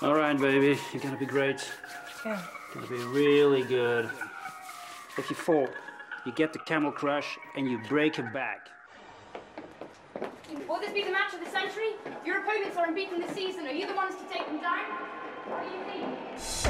All right, baby, you're gonna be great. Yeah. Gonna be really good. If you fall, you get the camel crush and you break your back. Will this be the match of the century? Your opponents are unbeaten this season. Are you the ones to take them down? What do you think?